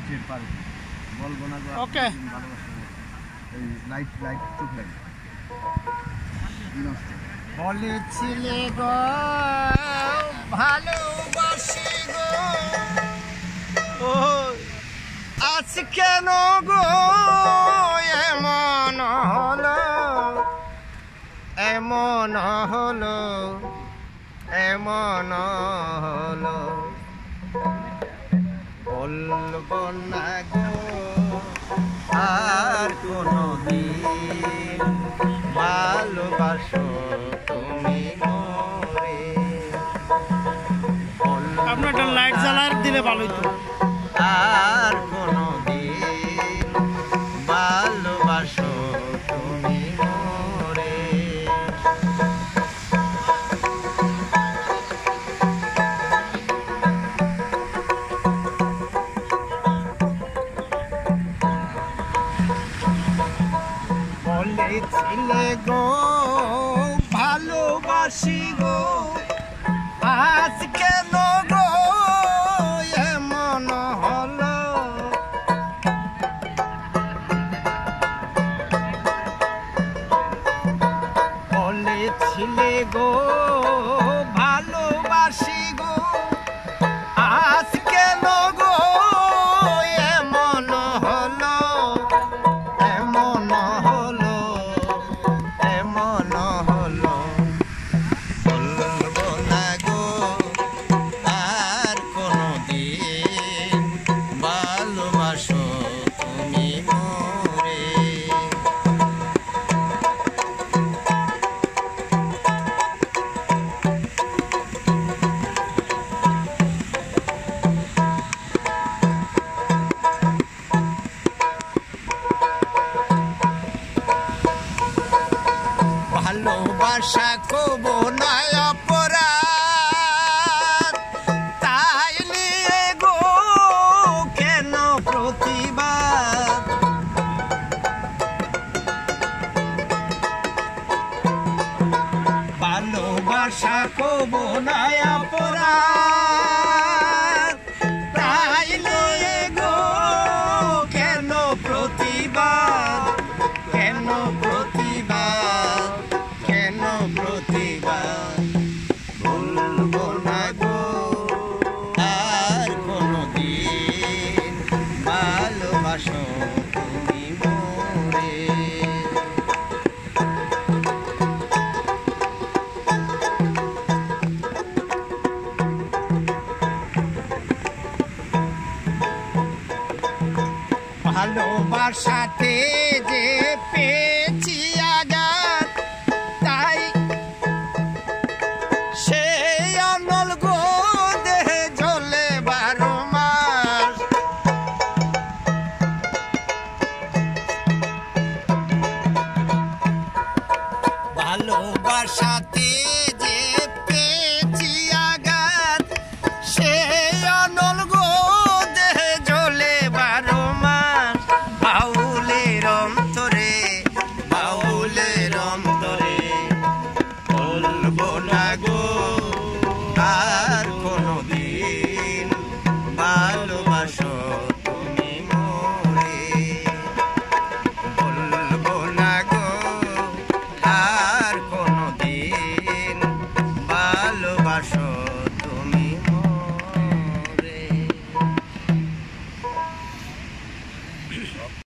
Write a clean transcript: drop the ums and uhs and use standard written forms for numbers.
লাইটের পারে বলবো না। ওকে এই লাইট লাইট চোখ লাগে বলেছিলে গো ভালোবাসি গো ও আজ কেন গো এমন হলো এমন হলো এমন হলো বলবো না গো আর কোনদিন ভালোবাসো তুমি মোরে। আপনার একটা লাইট জ্বালার দিলে ভালোই তো। আর কোনদিন ভালোবাসো তুমি মোরে। বলেছিলে গো ভালোবাসি গো আজ কেন গো এমন হলো বলেছিলে গো ভালোবাসি গো আজ কেন গো এমন হলো এমন হলো এমন হলো বলবো না গো আর কোনদিন ভালোবাসো তুমি মোরে। ভালোবাসা কবো না অপরাধ তাই নিয়ে গো কেন প্রতিবাদ। ভালোবাসা কবো না অপরাধ তাই নিয়ে গো কেন প্রতিবাদ কেন প্রতিবাদ কেন প্রতিবাদ। বলবো না গো আর কোনদিন ভালোবাসো তুমি মোরে। ভালোবাসাতে যে পেয়েছি আঘাত তাই সে অনল গো দেহে জ্বলে 12 মাস। ভালোবাসাতে যে পেয়েছি আঘাত সে অনল গো দেহে জ্বলে 12 মাস। বাউলের অন্তরে বাউলের অন্তরে বলবো না গো আর কোনদিন ভালোবাসো তুমি মোরে। বলবো না গো আর কোনদিন ভালোবাসো তুমি মোরে।